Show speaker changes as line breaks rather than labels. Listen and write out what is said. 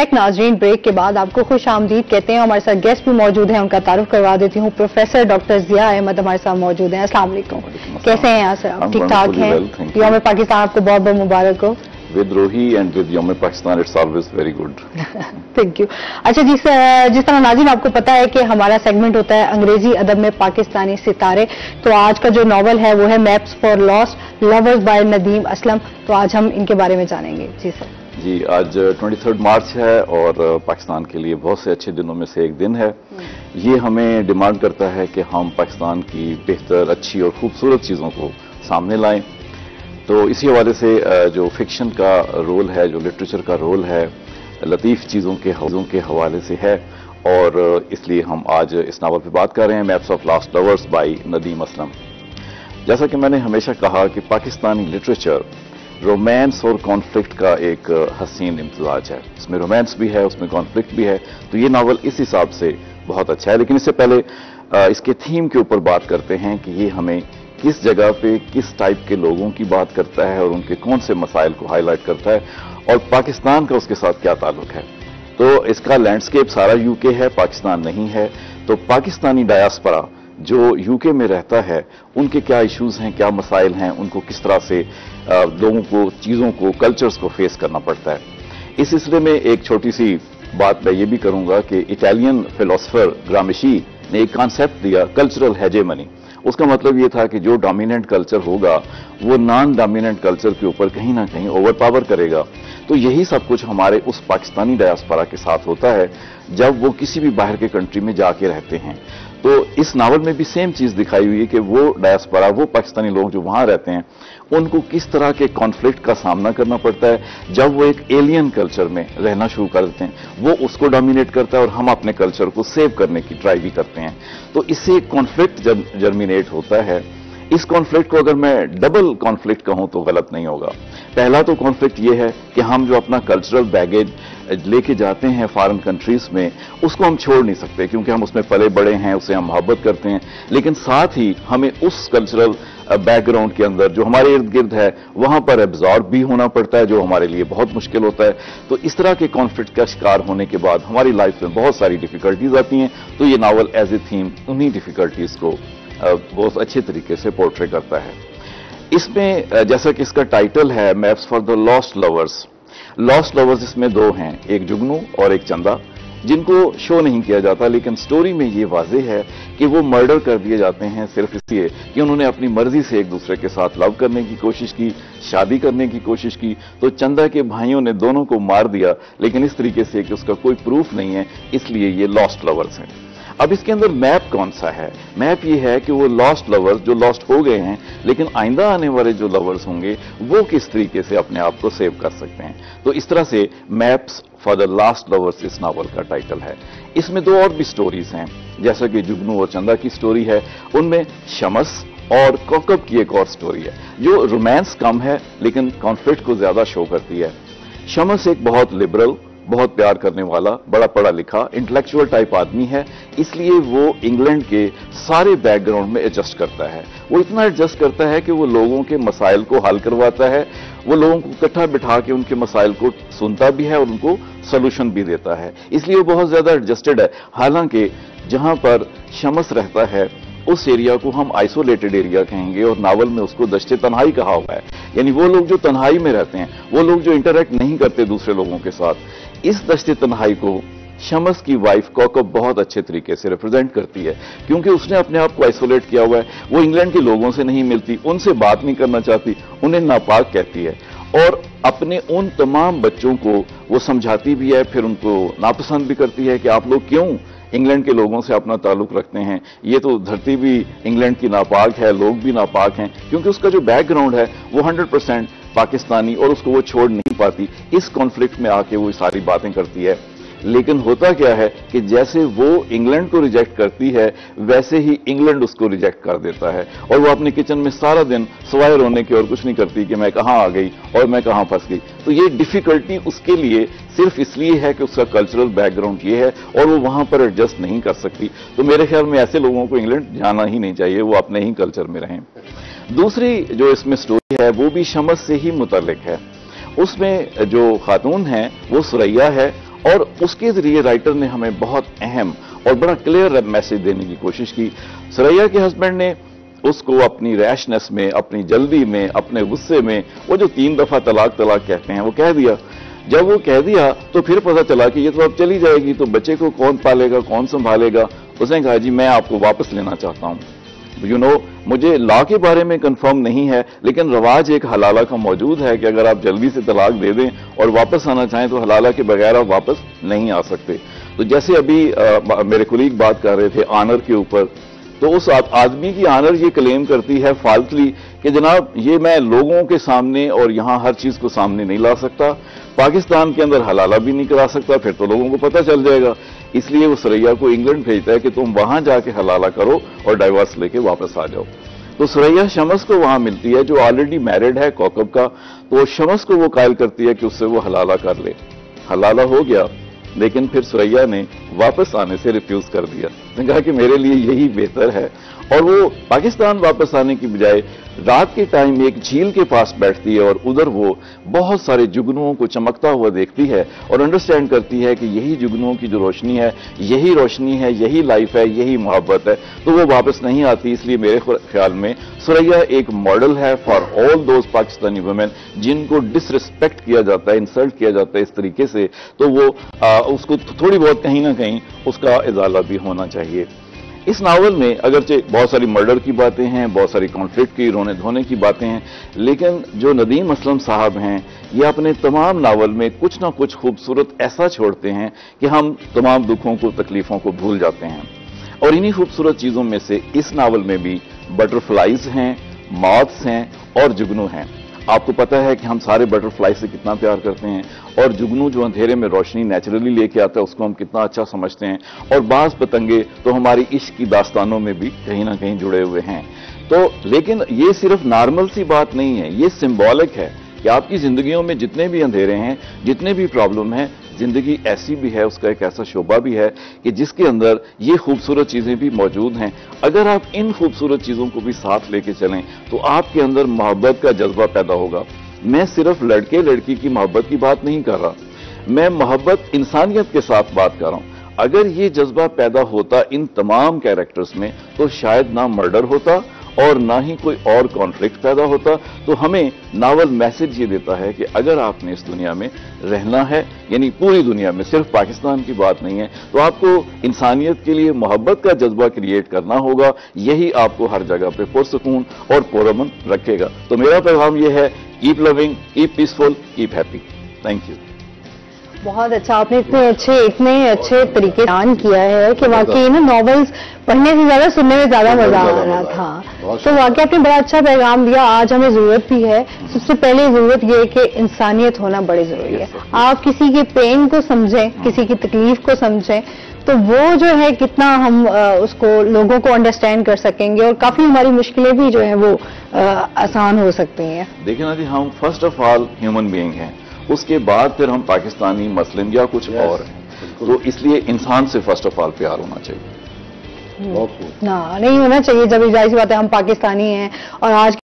Back नाजरीन, break के बाद आपको खुश आमदीद कहते हैं। हमारे साथ गेस्ट भी मौजूद हैं, उनका तारुफ करवा देती हूँ। प्रोफेसर डॉक्टर जिया अहमद हमारे साथ मौजूद हैं। अस्सलाम वालेकुम, कैसे हैं यहाँ से आप? ठीक ठाक हैं? यौम पाकिस्तान आपको बहुत बहुत मुबारक हो।
With Rohi and with Yom Pakistan, it's always very good.
Thank you. अच्छा, जिस तरह नाज़रीन आपको पता है कि हमारा सेगमेंट होता है अंग्रेजी अदब में पाकिस्तानी सितारे, तो आज का जो नॉवल है वो है maps for lost lovers by Nadeem Aslam. तो आज हम इनके बारे में जानेंगे। जी सर।
जी, आज 23 मार्च है और पाकिस्तान के लिए बहुत से अच्छे दिनों में से एक दिन है। ये हमें डिमांड करता है कि हम पाकिस्तान की बेहतर, अच्छी और खूबसूरत चीज़ों को सामने लाएं। तो इसी हवाले से जो फिक्शन का रोल है, जो लिटरेचर का रोल है, लतीफ़ चीज़ों के हवाले से है, और इसलिए हम आज इस नावल पे बात कर रहे हैं, maps of lost lovers by Nadeem Aslam. जैसा कि मैंने हमेशा कहा कि पाकिस्तानी लिटरेचर रोमांस और कॉन्फ्लिक्ट का एक हसीन इम्तिजाज है। इसमें रोमांस भी है, उसमें कॉन्फ्लिक्ट भी है, तो ये नावल इस हिसाब से बहुत अच्छा है। लेकिन इससे पहले इसके थीम के ऊपर बात करते हैं कि ये हमें किस जगह पे किस टाइप के लोगों की बात करता है और उनके कौन से मसाइल को हाईलाइट करता है, और पाकिस्तान का उसके साथ क्या ताल्लुक है। तो इसका लैंडस्केप सारा यूके है, पाकिस्तान नहीं है। तो पाकिस्तानी डायस्पोरा जो यूके में रहता है, उनके क्या इश्यूज हैं, क्या मसाइल हैं, उनको किस तरह से लोगों को, चीज़ों को, कल्चर्स को फेस करना पड़ता है। इस सिलसिले में एक छोटी सी बात मैं ये भी करूंगा कि इटालियन फिलोसोफर ग्रामशी ने एक कॉन्सेप्ट दिया, कल्चरल हेजेमनी। उसका मतलब ये था कि जो डोमिनेंट कल्चर होगा वो नॉन डोमिनेंट कल्चर के ऊपर कहीं ना कहीं ओवर पावर करेगा। तो यही सब कुछ हमारे उस पाकिस्तानी डायस्पोरा के साथ होता है जब वो किसी भी बाहर के कंट्री में जाके रहते हैं। तो इस नावल में भी सेम चीज दिखाई हुई है कि वो डायस्पोरा, वो पाकिस्तानी लोग जो वहां रहते हैं, उनको किस तरह के कॉन्फ्लिक्ट का सामना करना पड़ता है जब वो एक एलियन कल्चर में रहना शुरू कर देते हैं। वो उसको डोमिनेट करता है और हम अपने कल्चर को सेव करने की ट्राई भी करते हैं। तो इससे कॉन्फ्लिक्ट जर्मिनेट होता है। इस कॉन्फ्लिक्ट को अगर मैं डबल कॉन्फ्लिक्ट कहूं तो गलत नहीं होगा। पहला तो कॉन्फ्लिक्ट ये है कि हम जो अपना कल्चरल बैगेज लेके जाते हैं फॉरेन कंट्रीज में, उसको हम छोड़ नहीं सकते क्योंकि हम उसमें पले बड़े हैं, उससे हम मोहब्बत करते हैं। लेकिन साथ ही हमें उस कल्चरल बैकग्राउंड के अंदर जो हमारे इर्द गिर्द है वहां पर एब्जॉर्ब भी होना पड़ता है, जो हमारे लिए बहुत मुश्किल होता है। तो इस तरह के कॉन्फ्लिक्ट का शिकार होने के बाद हमारी लाइफ में बहुत सारी डिफिकल्टीज आती हैं। तो ये नावल एज ए थीम उन्हीं डिफिकल्टीज को बहुत अच्छे तरीके से पोर्ट्रे करता है। इसमें जैसा कि इसका टाइटल है maps for the lost lovers, lost lovers इसमें दो हैं, एक जुगनू और एक चंदा, जिनको शो नहीं किया जाता। लेकिन स्टोरी में ये वाज़ेह है कि वो मर्डर कर दिए जाते हैं सिर्फ इसलिए कि उन्होंने अपनी मर्जी से एक दूसरे के साथ लव करने की कोशिश की, शादी करने की कोशिश की। तो चंदा के भाइयों ने दोनों को मार दिया, लेकिन इस तरीके से कि उसका कोई प्रूफ नहीं है, इसलिए ये लॉस्ट लवर्स हैं। अब इसके अंदर मैप कौन सा है? मैप ये है कि वो लॉस्ट लवर्स जो लॉस्ट हो गए हैं, लेकिन आइंदा आने वाले जो लवर्स होंगे वो किस तरीके से अपने आप को सेव कर सकते हैं। तो इस तरह से maps for the last lovers इस नावल का टाइटल है। इसमें दो और भी स्टोरीज हैं, जैसा कि जुगनू और चंदा की स्टोरी है, उनमें शमस और कौकब की एक और स्टोरी है जो रोमांस कम है लेकिन कॉन्फ्लिक्ट को ज्यादा शो करती है। शमस एक बहुत लिबरल, बहुत प्यार करने वाला, बड़ा पढ़ा लिखा, इंटेलेक्चुअल टाइप आदमी है, इसलिए वो इंग्लैंड के सारे बैकग्राउंड में एडजस्ट करता है। वो इतना एडजस्ट करता है कि वो लोगों के मसाइल को हल करवाता है, वो लोगों को इकट्ठा बिठा के उनके मसाइल को सुनता भी है और उनको सोल्यूशन भी देता है। इसलिए वो बहुत ज्यादा एडजस्टेड है। हालांकि जहां पर शमस रहता है उस एरिया को हम आइसोलेटेड एरिया कहेंगे और नावल में उसको दश्ते तन्हाई कहा हुआ है, यानी वो लोग जो तन्हाई में रहते हैं, वो लोग जो इंटरेक्ट नहीं करते दूसरे लोगों के साथ। इस दश्ते तन्हाई को शमस की वाइफ कौकब बहुत अच्छे तरीके से रिप्रेजेंट करती है, क्योंकि उसने अपने आप को आइसोलेट किया हुआ है। वो इंग्लैंड के लोगों से नहीं मिलती, उनसे बात नहीं करना चाहती, उन्हें नापाक कहती है, और अपने उन तमाम बच्चों को वो समझाती भी है, फिर उनको नापसंद भी करती है कि आप लोग क्यों इंग्लैंड के लोगों से अपना ताल्लुक रखते हैं, ये तो धरती भी इंग्लैंड की नापाक है, लोग भी नापाक हैं, क्योंकि उसका जो बैकग्राउंड है वो 100% पाकिस्तानी और उसको वो छोड़ नहीं पाती। इस कॉन्फ्लिक्ट में आके वो सारी बातें करती है। लेकिन होता क्या है कि जैसे वो इंग्लैंड को रिजेक्ट करती है वैसे ही इंग्लैंड उसको रिजेक्ट कर देता है, और वो अपने किचन में सारा दिन सवाए रोने की और कुछ नहीं करती कि मैं कहां आ गई और मैं कहां फंस गई। तो ये डिफिकल्टी उसके लिए सिर्फ इसलिए है कि उसका कल्चरल बैकग्राउंड ये है और वो वहां पर एडजस्ट नहीं कर सकती। तो मेरे ख्याल में ऐसे लोगों को इंग्लैंड जाना ही नहीं चाहिए, वो अपने ही कल्चर में रहें। दूसरी जो इसमें स्टोरी है वो भी शमस से ही मुतल्लिक है। उसमें जो खातून है वो सुरैया है اور اس کے ذریعے رائٹر نے ہمیں بہت اہم اور بڑا کلیئر میسج دینے کی کوشش کی. ثریا کے ہسبینڈ نے اس کو اپنی ریشنس میں، اپنی جلدی میں، اپنے غصے میں وہ جو 3 دفعہ طلاق کہتے ہیں وہ کہہ دیا. جب وہ کہہ دیا تو پھر پتہ چلا کہ یہ تو اب چلی جائے گی، تو بچے کو کون پالے گا، کون سنبھالے گا. اس نے کہا جی میں آپ کو واپس لینا چاہتا ہوں. مجھے لا کے بارے میں کنفرم نہیں ہے، لیکن رواج ایک حلالہ کا موجود ہے کہ اگر آپ جلدی سے طلاق دے دیں اور واپس آنا چاہیں تو حلالہ کے بغیر آپ واپس نہیں آ سکتے. تو جیسے ابھی میرے کولیگ بات کر رہے تھے آنر کے اوپر، تو اس آدمی کی آنر یہ کلیم کرتی ہے فالتلی کہ جناب یہ میں لوگوں کے سامنے اور یہاں ہر چیز کو سامنے نہیں لا سکتا، پاکستان کے اندر حلالہ بھی نہیں کرا سکتا، پھر تو لوگوں کو پتہ چل جائے گا. اس لیے وہ ثریا کو انگلینڈ بھیجتا ہے کہ تم وہاں جا کے حلالہ کرو اور ڈائیورس لے کے واپس آ جاؤ. تو ثریا شمس کو وہاں ملتی ہے جو آلریڈی میرڈ ہے کوکب کا، تو شمس کو وہ قائل کرتی ہے کہ اس سے وہ حلالہ کر لے. حلالہ ہو گیا، لیکن پھر ثریا نے واپس آنے سے ریفیوز کر دیا. نے کہا کہ میرے لیے یہی بہتر ہے، اور وہ پاکستان واپس آنے کی بجائے رات کے ٹائم ایک جھیل کے پاس بیٹھتی ہے اور ادھر وہ بہت سارے جگنوؤں کو چمکتا ہوا دیکھتی ہے اور انڈرسٹینڈ کرتی ہے کہ یہی جگنوؤں کی جو روشنی ہے، یہی روشنی ہے، یہی لائف ہے، یہی محبت ہے. تو وہ واپس نہیں آتی. اس لیے میرے خیال میں ثریا ایک ماڈل ہے for all those Pakistani women جن کو ڈس ریسپیکٹ کیا جاتا ہے، انسلٹ کیا جاتا ہے اس طریقے سے. تو وہ اس کو تھوڑی بہت کہیں نہ کہیں اس کا ازالہ بھی ہونا چاہیے. اس ناول میں اگرچہ بہت ساری مرڈر کی باتیں ہیں، بہت ساری کانفلکٹ کی، رونے دھونے کی باتیں ہیں، لیکن جو ندیم اسلم صاحب ہیں یہ اپنے تمام ناول میں کچھ نہ کچھ خوبصورت ایسا چھوڑتے ہیں کہ ہم تمام دکھوں کو، تکلیفوں کو بھول جاتے ہیں. اور انہی خوبصورت چیزوں میں سے اس ناول میں بھی بٹرفلائز ہیں، ماتھس ہیں اور جگنو ہیں. آپ کو پتہ ہے کہ ہم سارے بٹرفلائی سے کتنا پیار کرتے ہیں، اور جگنو جو اندھیرے میں روشنی نیچرلی لے کے آتا ہے اس کو ہم کتنا اچھا سمجھتے ہیں، اور بعض پتنگے تو ہماری عشق کی داستانوں میں بھی کہیں نہ کہیں جڑے ہوئے ہیں. تو لیکن یہ صرف نارمل سی بات نہیں ہے، یہ سمبولک ہے کہ آپ کی زندگیوں میں جتنے بھی اندھیرے ہیں، جتنے بھی پرابلم ہیں، زندگی ایسی بھی ہے، اس کا ایک ایسا شعبہ بھی ہے کہ جس کے اندر یہ خوبصورت چیزیں بھی موجود ہیں. اگر آپ ان خوبصورت چیزوں کو بھی ساتھ لے کے چلیں تو آپ کے اندر محبت کا جذبہ پیدا ہوگا. میں صرف لڑکے لڑکی کی محبت کی بات نہیں کر رہا، میں محبت انسانیت کے ساتھ بات کر رہا ہوں. اگر یہ جذبہ پیدا ہوتا ان تمام کیریکٹرز میں تو شاید نہ مرڈر ہوتا اور نہ ہی کوئی اور کانفلکٹ پیدا ہوتا. تو ہمیں ناول میسج یہ دیتا ہے کہ اگر آپ نے اس دنیا میں رہنا ہے، یعنی پوری دنیا میں، صرف پاکستان کی بات نہیں ہے، تو آپ کو انسانیت کے لیے محبت کا جذبہ کریٹ کرنا ہوگا. یہی آپ کو ہر جگہ پہ پرسکون اور پرامن رکھے گا. تو میرا پیغام یہ ہے، keep loving, keep peaceful, keep happy. Thank you.
بہت اچھا، آپ نے اتنے اچھے طریقے سے بیان کیا ہے کہ واقعی نا ناولز پڑھنے سے زیادہ سننے میں زیادہ مزہ آ رہا تھا. تو واقعی آپ نے بڑا اچھا پیغام دیا. آج ہمیں ضرورت بھی ہے، سب سے پہلے ضرورت یہ ہے کہ انسانیت ہونا بڑی ضروری ہے. آپ کسی کے پین کو سمجھیں، کسی کی تکلیف کو سمجھیں، تو وہ جو ہے کتنا ہم اس کو لوگوں کو انڈرسٹینڈ کر سکیں گے اور کافی ہماری مشکلیں بھی جو ہیں وہ آسان ہو سکتی ہیں.
دیکھیں نا جی، ہم first of all human being ہیں، اس کے بعد پھر ہم پاکستانی، مسلم یا کچھ اور ہیں. تو اس لیے انسان سے فرسٹ آف آل پیار ہونا چاہیے.
نہیں ہونا چاہیے. جب ظاہر سی بات ہے ہم پاکستانی ہیں اور آج